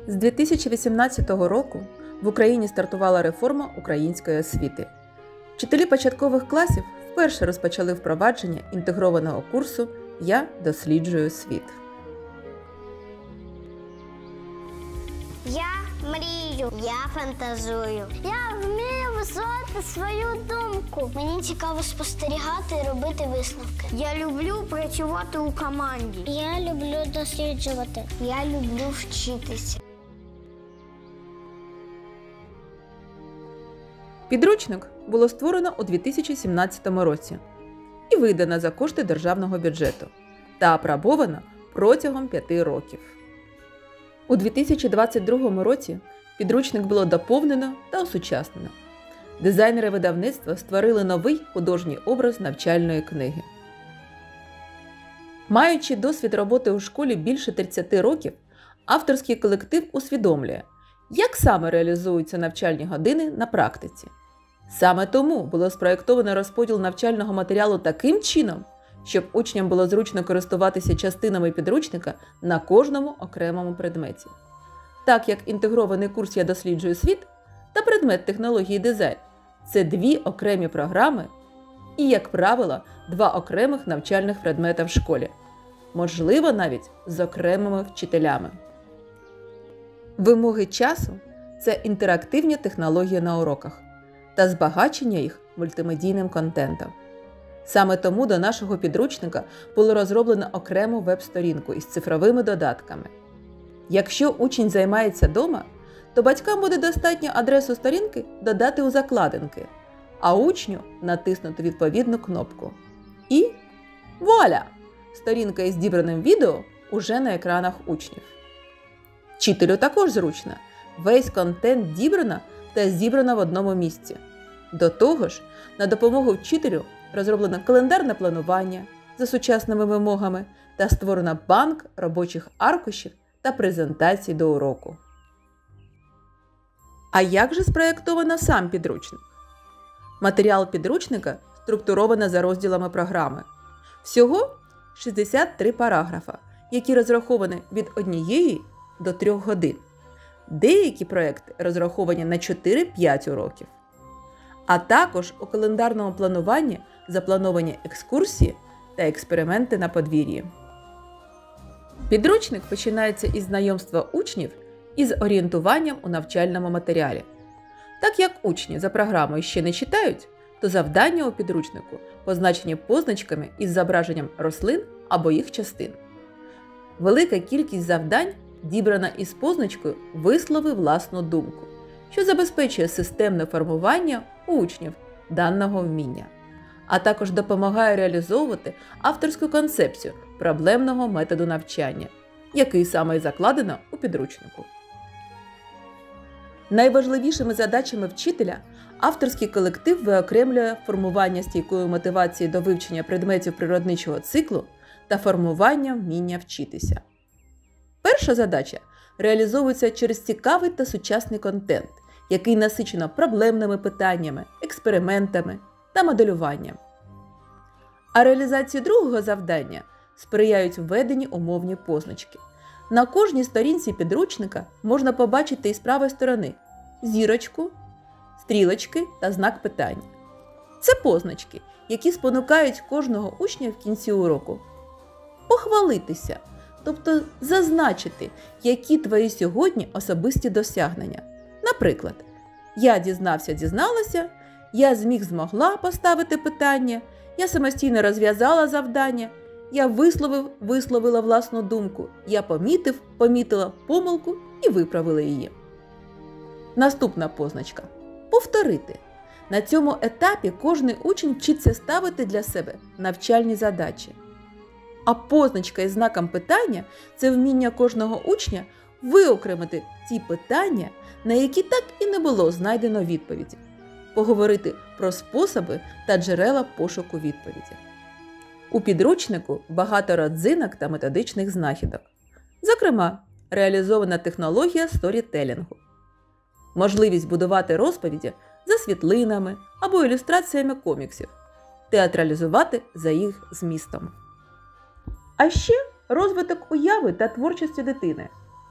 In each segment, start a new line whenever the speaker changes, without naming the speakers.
З 2018 року в Україні стартувала реформа української освіти. Вчителі початкових класів вперше розпочали впровадження інтегрованого курсу «Я досліджую світ».
Я мрію, я фантазую. Я вмію висловити свою думку. Мені цікаво спостерігати і робити висновки. Я люблю працювати у команді. Я люблю досліджувати. Я люблю вчитися.
Підручник було створено у 2017 році і видано за кошти державного бюджету та апробовано протягом 5 років. У 2022 році підручник було доповнено та осучаснено. Дизайнери видавництва створили новий художній образ навчальної книги. Маючи досвід роботи у школі більше 30 років, авторський колектив усвідомлює, як саме реалізуються навчальні години на практиці. Саме тому було спроєктовано розподіл навчального матеріалу таким чином, щоб учням було зручно користуватися частинами підручника на кожному окремому предметі. Так як інтегрований курс «Я досліджую світ» та предмет технології дизайн – це 2 окремі програми і, як правило, 2 окремих навчальних предмета в школі. Можливо, навіть з окремими вчителями. Вимоги часу – це інтерактивні технології на уроках та збагачення їх мультимедійним контентом. Саме тому до нашого підручника було розроблено окрему веб-сторінку із цифровими додатками. Якщо учень займається вдома, то батькам буде достатньо адресу сторінки додати у закладинки, а учню натиснути відповідну кнопку. І вуаля! Сторінка із зібраним відео уже на екранах учнів. Вчителю також зручно. Весь контент дібрано та зібрано в одному місці. До того ж, на допомогу вчителю розроблено календарне планування за сучасними вимогами та створено банк робочих аркушів та презентацій до уроку. А як же спроєктовано сам підручник? Матеріал підручника структуровано за розділами програми. Всього 63 параграфа, які розраховані від 1 до 3 годин. Деякі проекти розраховані на 4-5 уроків. А також у календарному плануванні заплановані екскурсії та експерименти на подвір'ї. Підручник починається із знайомства учнів із орієнтуванням у навчальному матеріалі. Так як учні за програмою ще не читають, то завдання у підручнику позначені позначками із зображенням рослин або їх частин. Велика кількість завдань дібрана із позначкою «Вислови власну думку», що забезпечує системне формування у учнів даного вміння, а також допомагає реалізовувати авторську концепцію проблемного методу навчання, який саме і закладено у підручнику. Найважливішими задачами вчителя авторський колектив виокремлює формування стійкої мотивації до вивчення предметів природничого циклу та формування вміння вчитися. Перша задача реалізовується через цікавий та сучасний контент, який насичено проблемними питаннями, експериментами та моделюванням. А реалізації другого завдання сприяють введенні умовні позначки. На кожній сторінці підручника можна побачити із правої сторони зірочку, стрілочки та знак питання. Це позначки, які спонукають кожного учня в кінці уроку похвалитися, тобто зазначити, які твої сьогодні особисті досягнення. Наприклад, я дізнався-дізналася, я змогла поставити питання, я самостійно розв'язала завдання, я висловила власну думку, я помітила помилку і виправила її. Наступна позначка – повторити. На цьому етапі кожен учень вчиться ставити для себе навчальні задачі. А позначка із знаком питання – це вміння кожного учня виокремити ті питання, на які так і не було знайдено відповіді, поговорити про способи та джерела пошуку відповіді. У підручнику багато родзинок та методичних знахідок. Зокрема, реалізована технологія сторітелінгу. Можливість будувати розповіді за світлинами або ілюстраціями коміксів, театралізувати за їх змістом. А ще розвиток уяви та творчості дитини.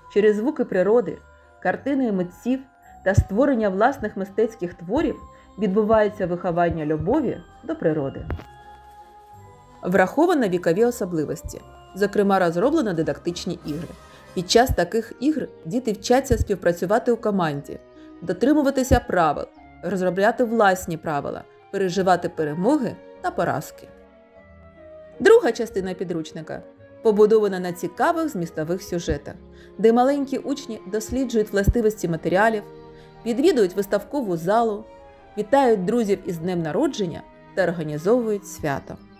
Через звуки природи, картини митців та створення власних мистецьких творів відбувається виховання любові до природи. Враховано вікові особливості. Зокрема, розроблено дидактичні ігри. Під час таких ігр діти вчаться співпрацювати у команді, дотримуватися правил, розробляти власні правила, переживати перемоги та поразки. Друга частина підручника побудована на цікавих змістових сюжетах, де маленькі учні досліджують властивості матеріалів, відвідують виставкову залу, вітають друзів із днем народження та організовують свято.